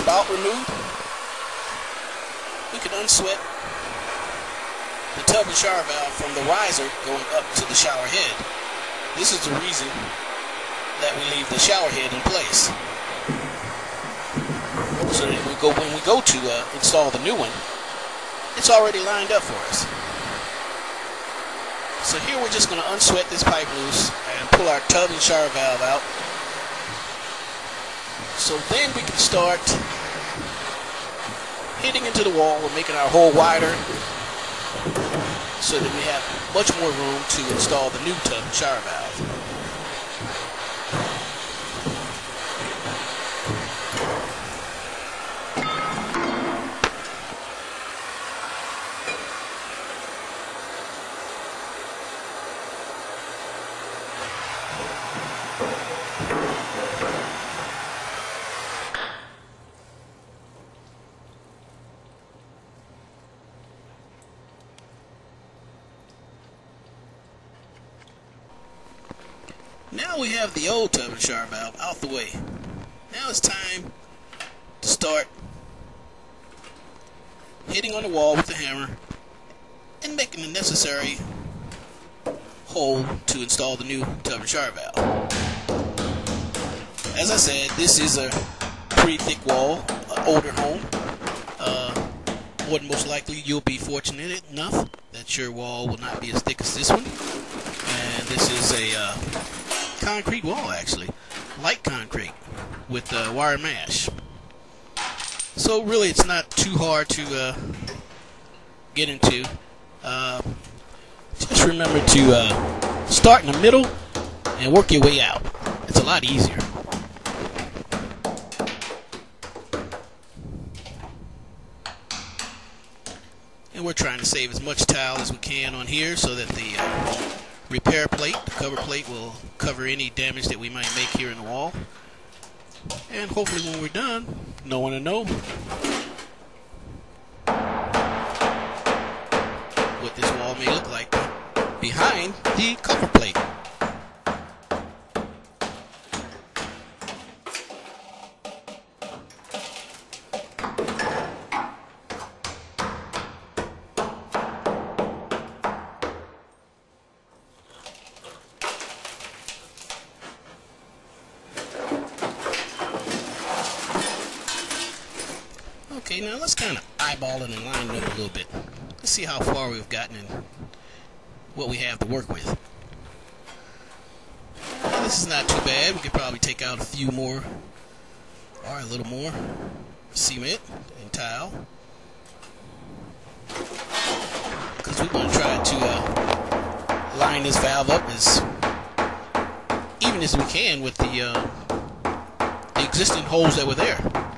spout removed, we can unsweat the tub and shower valve from the riser going up to the shower head. This is the reason that we leave the shower head in place. So that when we go to install the new one, it's already lined up for us. So here we're just going to unsweat this pipe loose and pull our tub and shower valve out. So then we can start hitting into the wall and making our hole wider so that we have much more room to install the new tub and shower valve. Now we have the old tub and shower valve out the way. Now it's time to start hitting on the wall with the hammer and making the necessary hole to install the new tub and shower valve. As I said, this is a pretty thick wall, an older home. More than most likely you'll be fortunate enough that your wall will not be as thick as this one. And this is a concrete wall, actually, light concrete with wire mesh. So really it's not too hard to get into. Just remember to start in the middle and work your way out. It's a lot easier. And we're trying to save as much tile as we can on here so that the repair plate, the cover plate, will cover any damage that we might make here in the wall. And hopefully when we're done, no one will know what this wall may look like behind the cover plate. Okay, now let's kind of eyeball it and line it up a little bit. Let's see how far we've gotten and what we have to work with. This is not too bad. We could probably take out a few more, or a little more, cement and tile. Because we're going to try to line this valve up as even as we can with the existing holes that were there.